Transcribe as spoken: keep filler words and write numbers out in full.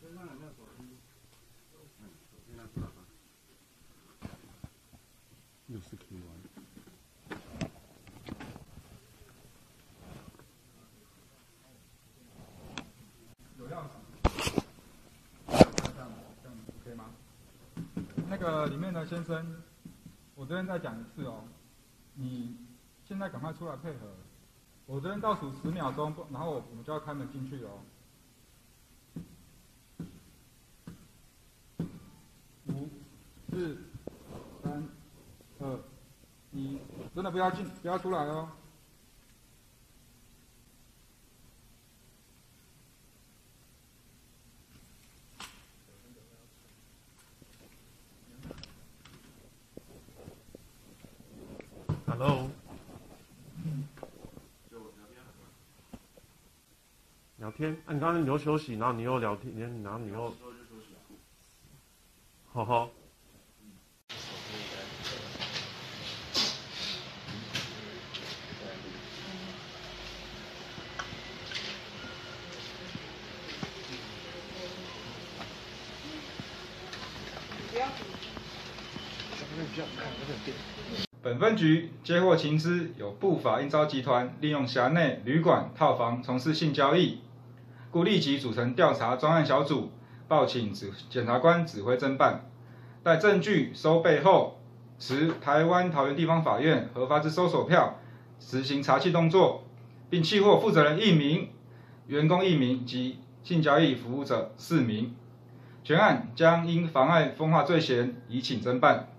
又是 K Y。 有钥匙。这样这样 OK 吗？那个里面的先生，我这边再讲一次哦，你现在赶快出来配合。我这边倒数十秒钟，然后我们就要开门进去哦。五、四、三、二、一，真的不要进，不要出来哦。 Hello。聊天？啊，你刚才你又休息，然后你又聊天，然后你又，好好。 本分局接获情资，有不法应招集团利用辖内旅馆、套房从事性交易，故立即组成调查专案小组，报请指检察官指挥侦办。待证据收备后，持台湾桃园地方法院核发之搜索票，实行查缉动作，并缉获负责人一名、员工一名及性交易服务者四名。全案将因妨碍风化罪嫌移请侦办。